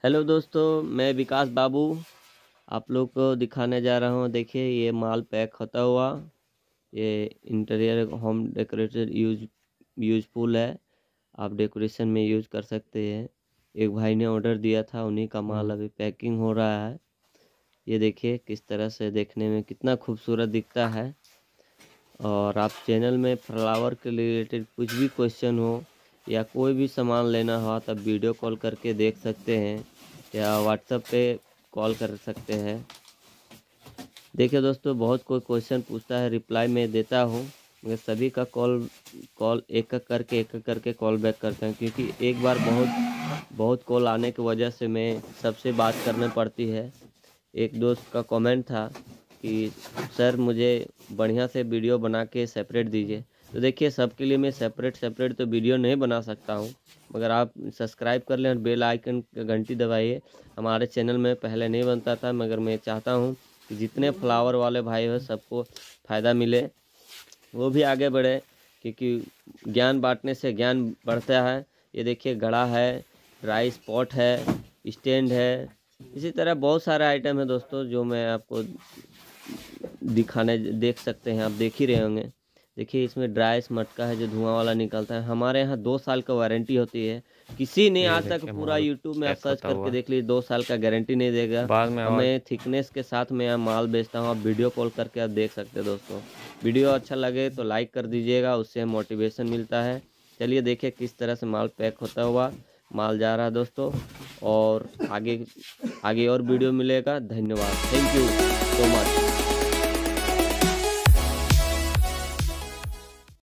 Hello दोस्तों, मैं विकास बाबू आप लोग को दिखाने जा रहा हूँ। देखिए ये माल पैक होता हुआ, ये इंटीरियर होम डेकोरेटर यूजफुल है। आप डेकोरेशन में यूज़ कर सकते हैं। एक भाई ने ऑर्डर दिया था, उन्हीं का माल अभी पैकिंग हो रहा है। ये देखिए किस तरह से देखने में कितना खूबसूरत दिखता है। और आप चैनल में फ्लावर के रिलेटेड कुछ भी क्वेश्चन हो या कोई भी सामान लेना हो तब वीडियो कॉल करके देख सकते हैं या व्हाट्सएप पे कॉल कर सकते हैं। देखिए दोस्तों, बहुत कोई क्वेश्चन पूछता है, रिप्लाई मैं देता हूँ, मगर सभी का कॉल एक एक करके कॉल बैक करता हूँ, क्योंकि एक बार बहुत कॉल आने की वजह से मैं सबसे बात करनी पड़ती है। एक दोस्त का कमेंट था कि सर मुझे बढ़िया से वीडियो बना के सेपरेट दीजिए। तो देखिए सबके लिए मैं सेपरेट तो वीडियो नहीं बना सकता हूँ, मगर आप सब्सक्राइब कर लें और बेल आइकन का घंटी दबाइए। हमारे चैनल में पहले नहीं बनता था, मगर मैं चाहता हूँ कि जितने फ्लावर वाले भाई हो सबको फ़ायदा मिले, वो भी आगे बढ़े, क्योंकि ज्ञान बांटने से ज्ञान बढ़ता है। ये देखिए घड़ा है, ड्राई स्पॉट है, स्टैंड है, इसी तरह बहुत सारे आइटम है दोस्तों जो मैं आपको देख सकते हैं। आप देख ही रहे होंगे। देखिए इसमें ड्राइस मटका है जो धुआं वाला निकलता है। हमारे यहाँ 2 साल का वारंटी होती है। किसी ने ये आज तक देखिए पूरा माल यूट्यूब में आप पैक सर्च होता करके हुआ। देख लीजिए, 2 साल का गारंटी नहीं देगा। बाद में आवाज़ हमें थिकनेस के साथ में यहाँ माल बेचता हूँ। आप वीडियो कॉल करके आप देख सकते हैं दोस्तों। वीडियो अच्छा लगे तो लाइक कर दीजिएगा, उससे मोटिवेशन मिलता है। चलिए देखिए किस तरह से माल पैक होता हुआ माल जा रहा है दोस्तों। और आगे आगे और वीडियो मिलेगा। धन्यवाद, थैंक यू सो मच।